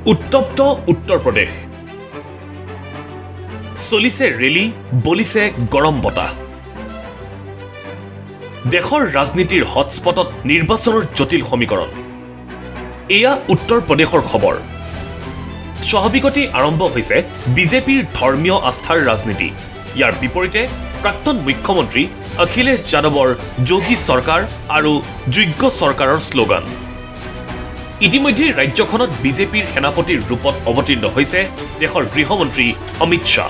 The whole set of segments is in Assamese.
উত্তপ্ত উত্তৰ প্ৰদেশ চলিছে ৰেলী বলিছে গৰম বতাহ দেশৰ ৰাজনীতিৰ হটস্পটত নিৰ্বাচনৰ জটিল সমীকৰণ এয়া উত্তৰ প্ৰদেশৰ খবৰ স্বাভাৱিকতে আৰম্ভ হৈছে বিজেপিৰ ধৰ্মীয় আস্থাৰ ৰাজনীতি ইয়াৰ বিপৰীতে প্ৰাক্তন মুখ্যমন্ত্ৰী অখিলেশ যাদৱৰ যোগী চৰকাৰ আৰু যোগ্য চৰকাৰৰ শ্লোগান ইতিমধ্যে ৰাজ্যখনত বিজেপিৰ সেনাপতিৰ ৰূপত অৱতীৰ্ণ হৈছে দেশৰ গৃহমন্ত্ৰী অমিত শাহ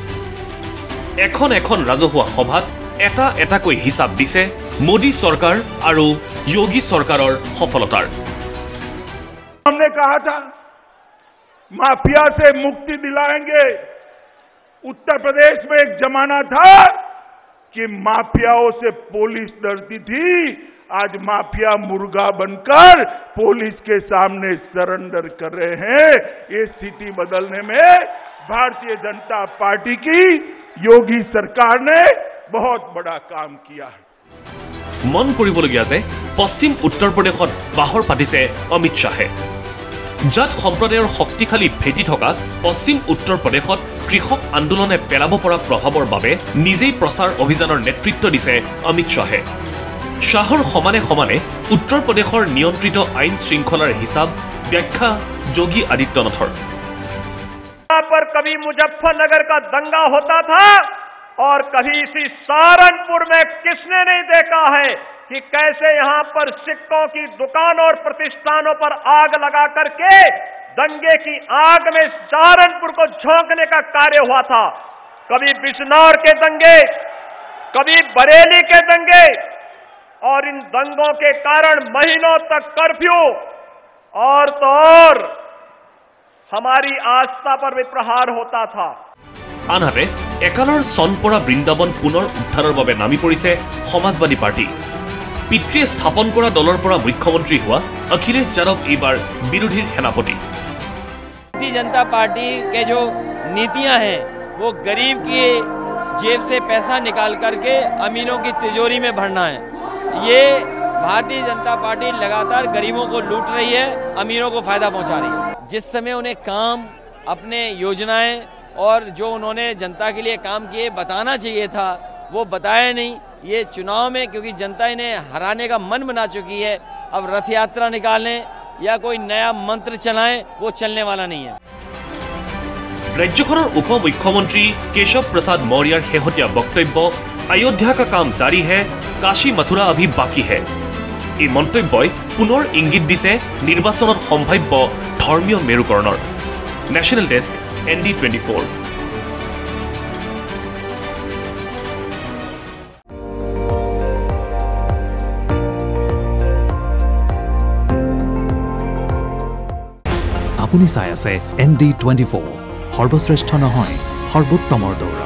এখন ৰাজহুৱা সভাত এটাকৈ হিচাপ দিছে মোদী চৰকাৰ আৰু যোগী চৰকাৰৰ সফলতাৰ हमने कहा था माफिया से मुक्ति दिलाएंगे उत्तर प्रदेश में एक जमाना था कि माफियाओं से पुलिस डरती थी आज माफिया मुर्गा बनकर पुलिस के सामने सरेंडर कर रहे हैं ये स्थिति बदलने में भारतीय जनता पार्टी की योगी सरकार ने बहुत बड़ा काम किया है मन কৰিবলগীয়া যে পশ্চিম উত্তৰ প্ৰদেশত বাহৰ পাতিছে অমিত শাহে জাত সম্প্ৰদায়ৰ শক্তিশালী ভেটি থকা পশ্চিম উত্তৰ প্ৰদেশত কৃষক আন্দোলনে পেলাব পৰা প্ৰভাৱৰ বাবে নিজেই প্ৰচাৰ অভিযানৰ নেতৃত্ব দিছে অমিত শাহে শাহৰ সমানে উত্তৰ প্ৰদেশৰ নিয়ন্ত্ৰিত আইন শৃংখলাৰ হিচাপ ব্যাখ্যা যোগী আদিত্যনাথৰ यहाँ पर कभी मुजफ्फरनगर का दंगा होता था और कभी इसी सहारनपुर में किसने नहीं देखा है कि कैसे यहाँ पर सिक्कों की दुकानों और प्रतिष्ठानों पर आग लगा करके दंगे की आग में सहारनपुर को झोंकने का कार्य हुआ था कभी बिजनौर के दंगे कभी बरेली के दंगे और इन दंगों के कारण महीनों तक कर्फ्यू और तो और हमारी आस्था पर भी प्रहार होता था আনহাতে একালৰ চনপৰা বৃন্দাবন পুনৰ উদ্ধাৰৰ বাবে নামি পৰিছে সমাজবাদী পাৰ্টি পিতৃয়ে স্থাপন কৰা দলৰ পৰা মুখ্যমন্ত্ৰী হোৱা অখিলেশ যাদৱ এইবাৰ বিৰোধীৰ সেনাপতি भारतीय जनता पार्टी के जो नीतियां हैं वो गरीब की जेब से पैसा निकाल करके अमीरों की तिजोरी में भरना है ये भारतीय जनता पार्टी लगातार गरीबों को लूट रही है अमीरों को फायदा पहुंचा रही है जिस समय उन्हें काम अपने योजनाएं और जो उन्होंने जनता के लिए काम किए बताना चाहिए था वो बताया नहीं ये चुनाव में क्योंकि जनता इन्हें हराने का मन बना चुकी है अब रथ यात्रा निकालें या कोई नया मंत्र चलाएं वो चलने वाला नहीं है राज्यखনৰ उप मुख्यमंत्री केशव प्रसाद मौर्यर শেহতীয়া বক্তব্য अयोध्या का काम जारी है काशी मथुरा अभी बाकी है এই মন্তব্যই পুনৰ ইংগিত দিছে নিৰ্বাচনত সম্ভাৱ্য ধৰ্মীয় মেৰুকৰণৰ নেশ্যনেল ডেস্ক ND24 আপুনি চাই আছে ND24 সৰ্বশ্ৰেষ্ঠ নহয় সৰ্বোত্তমৰ দৌৰ